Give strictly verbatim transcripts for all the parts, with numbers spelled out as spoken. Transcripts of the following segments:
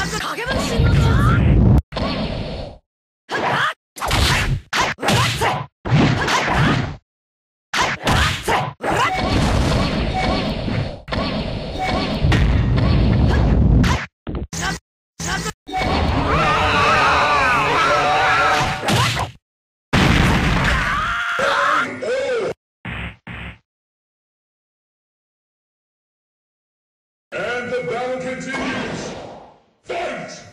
影分身の術。 And the battle continues! Fight!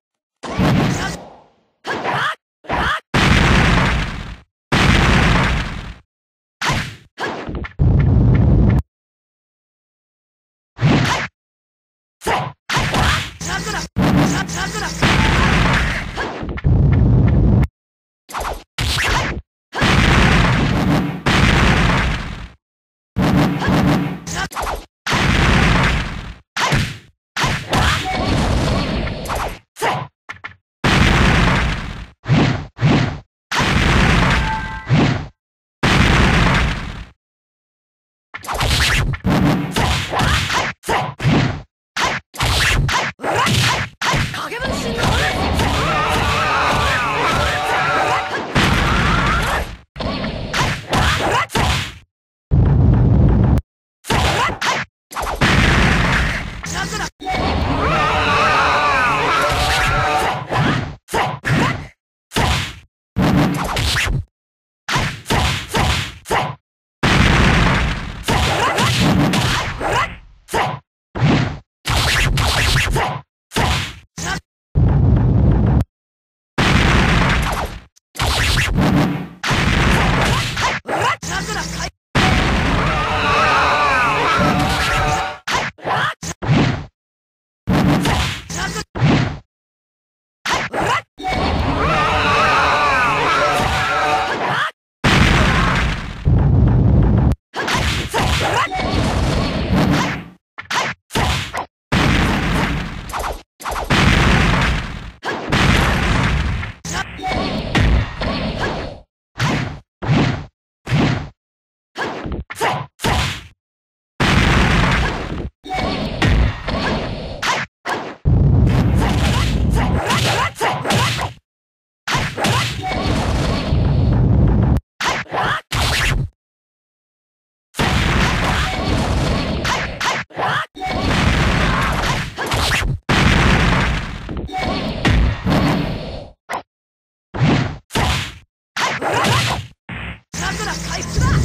影分身の術。回復だ。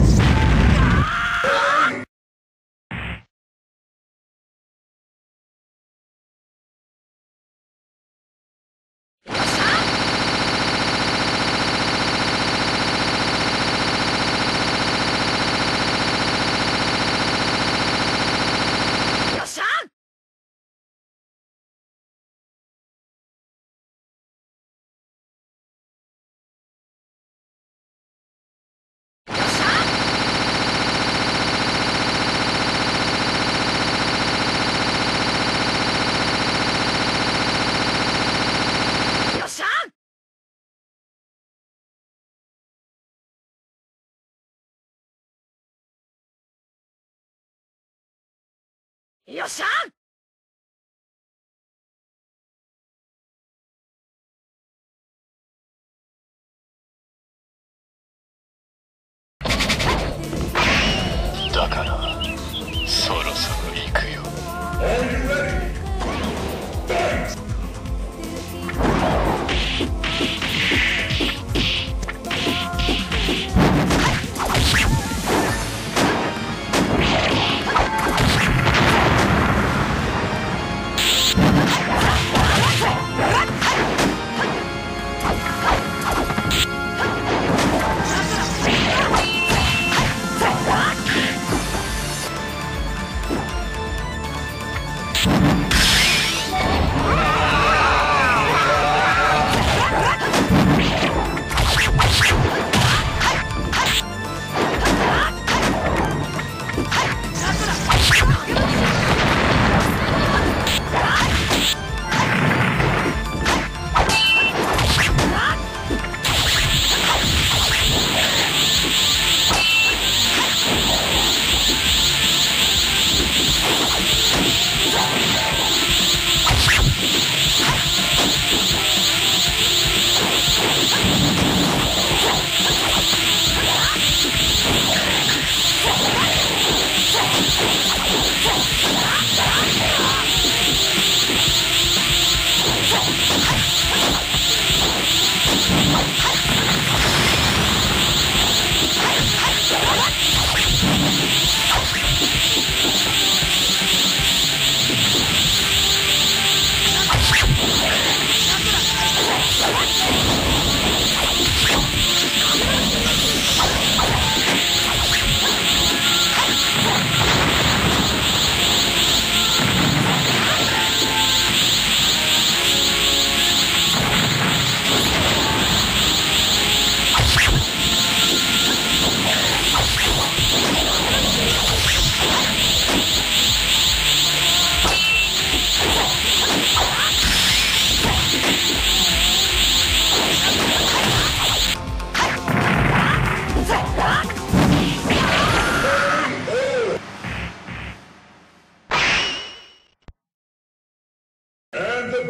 よっしゃ！ だからそろそろ行くよ。 Are you ready? Fight! 「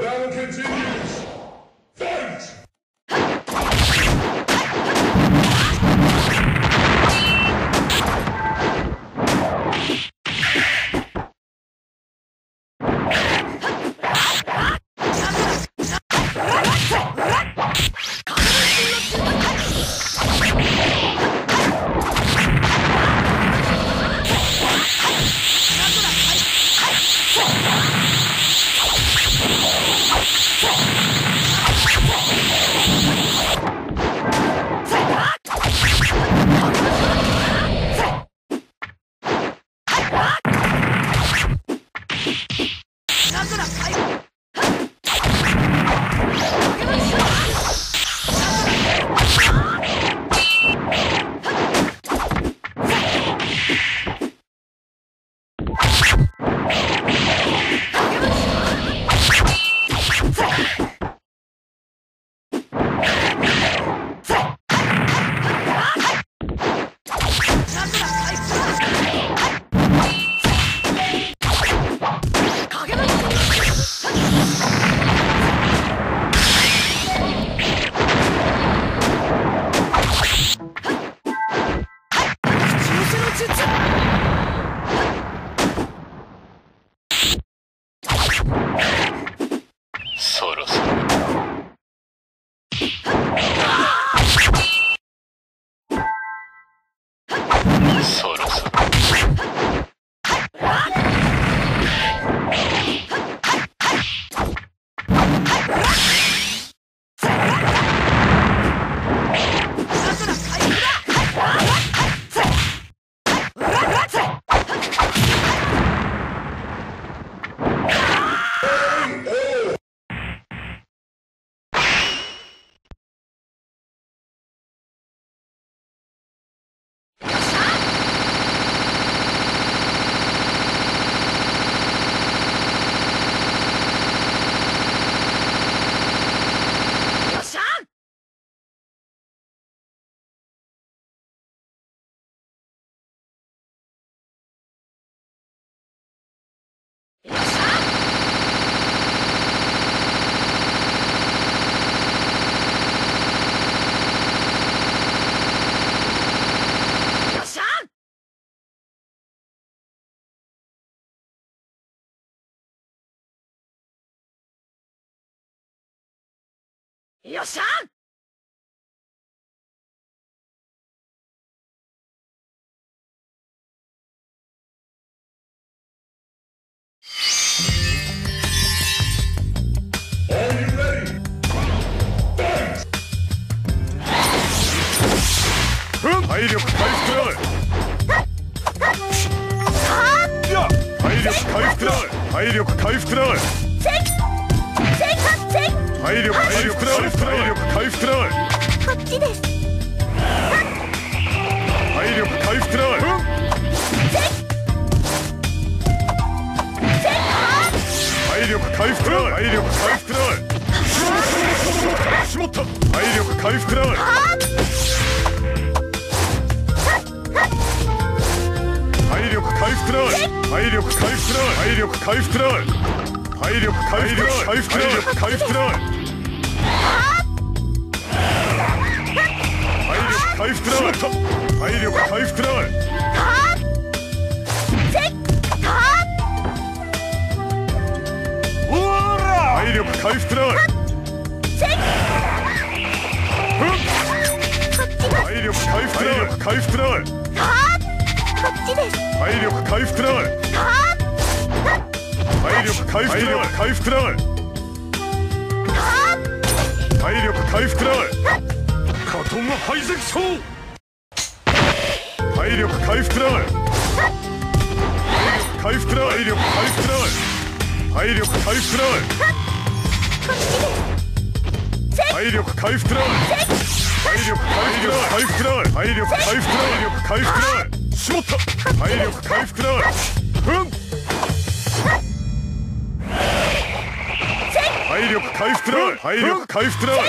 battle continues! Fight! よっしゃ。 体力回復だ。体力回復だ。体力回復だ。体力回復だ。体力回復だ。 こっちです。 体力回復だ。体力回復だ。体力回復だ。しまった。体力回復だ。体力回復だ。体力回復だ。体力回復だ。体力回復だ。体力回復だ。体力回復だ。体力回復だ。体力回復だ。体力回復だ。回復だ。 こっちです。 体力回復だ。体力回復だ。回復だ。体力回復だ。カトンが排斥そう。体力回復だ。体力回復だ。体力回復だ。体力回復だ。体力回復だ。体力回復だ。体力回復だ。体力回復だ。しまった。体力回復だ。うん体力回復だ。体力回復だ。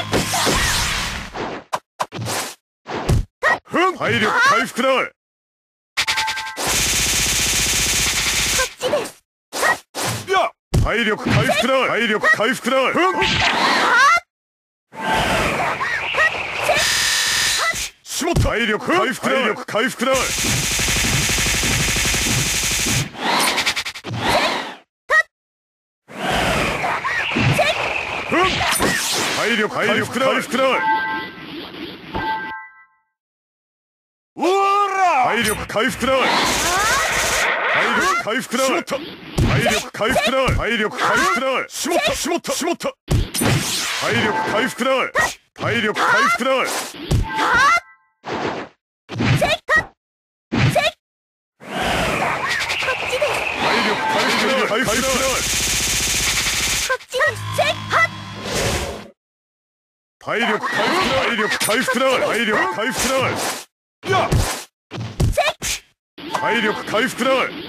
体力回復だ。 こっちです。 いや体体力回復だ。体力回復だ。しまった。体力回復だ。体力回復だ。体力回復だ。回復だ。おら。体力回復だ。体力回復だ。しまった。体力回復だ。体力回復だ。しまったしまったしまった。体力回復だ。体力回復だ。回復だ。体力回復だ。体力回復だ。体力回復だ。や。体力回復だ。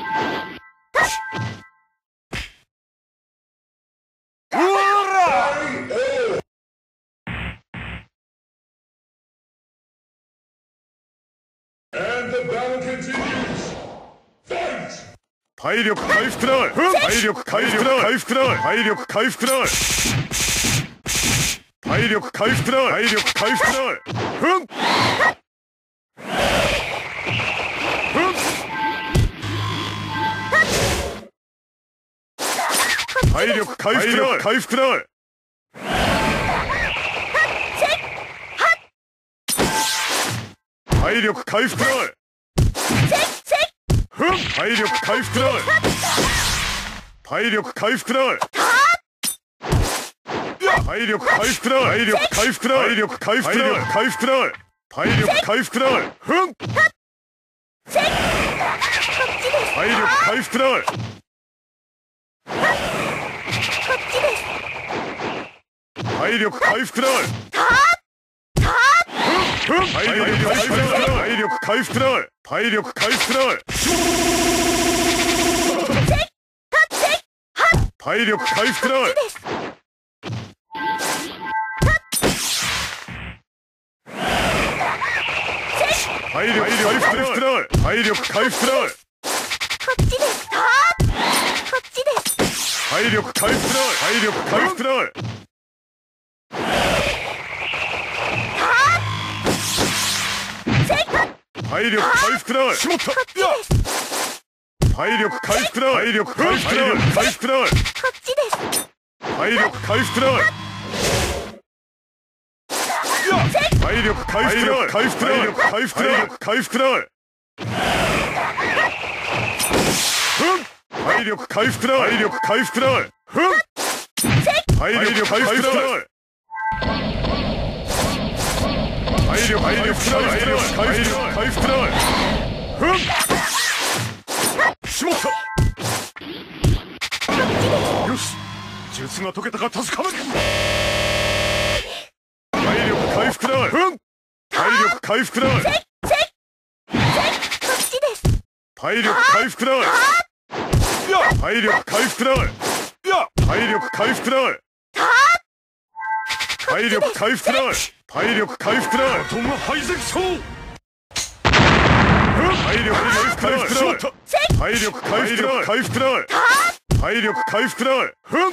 うわら。 And the battle continues. Fight! 体力回復だ。体力回復だ。回復だ。体力回復だ。体力回復だ。体力回復だ。ふん。ふん。体力回復だ。回復だ。体力回復だ。ふん。体力回復だ。体力回復だ。体力回復だ。体力回復だ。体力回復だ。回復だ。体力回復だ。ふん。体力回復だ。体力回復だ。ふん。体力回復だ。体力回復だ。体力回復だ。体力回復だ。体力回復だ。体力回復だ。 こっちです。こっちです。 体力回復だ。体力回復だ。体力回復だ。しまった。体力回復だ。体力回復だ。回復だ。 こっちです。 体力回復だ。体力回復だ。回復だ。体力回復だ。回復だ。ふん。体力回復だ。体力回復だ。ふん。体力回復だ。体力回復だ。体力回復だ。ふん。しまった。よし。術が解けたか助かる。体力回復だ。ふん。体力回復だ。 こっちです。 体力回復だ。体力回復だ。体力回復だ。体力回復だ。体力回復だ。バトンが排斥そう。体力回復だ。体力回復だ。回復だ。体力回復だ。ふん。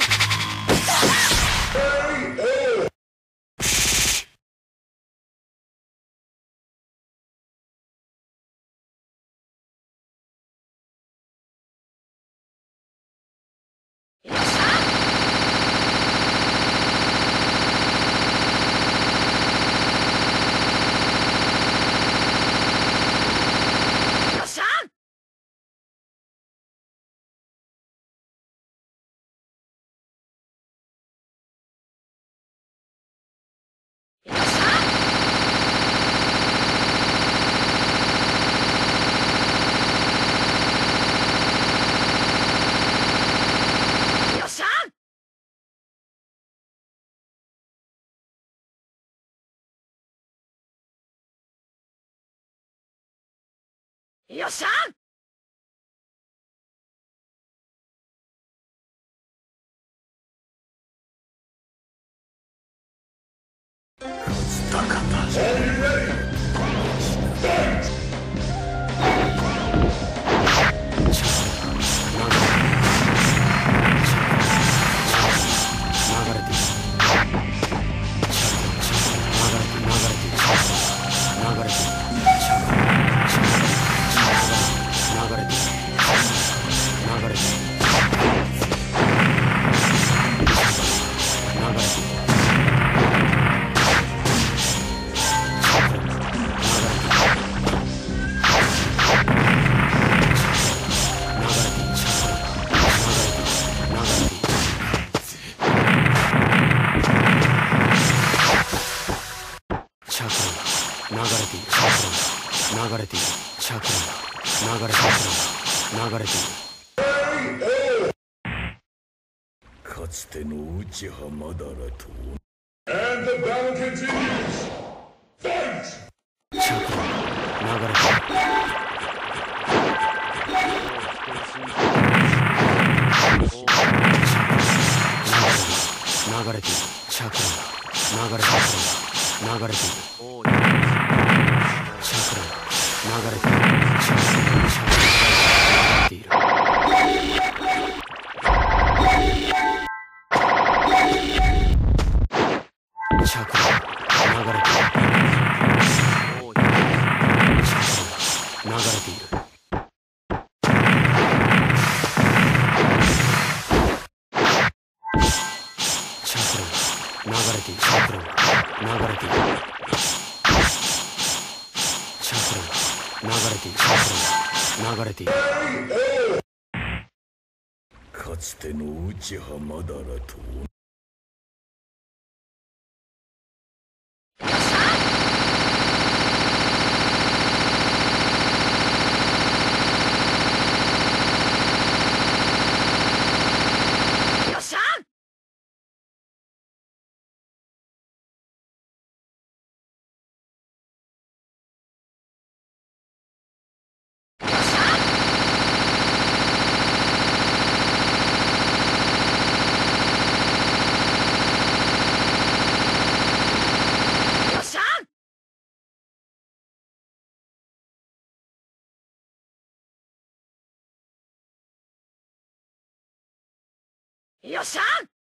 よっしゃ。 だかった。 流れている。チャクラが流れている。チャクラが流れている。流れている。 かつての内浜だらと。And the battle continues! Fight! チャクラが流れている。流れている。チャクラが流れている。流れている。チャクラが流れている。チャクラが流れている。チャクラが流れている。チャクラが流れている。流れている。チャクラが流れている。チャクラが流れている。チャクラが流れている。 かつての内浜だらと。 よっしゃ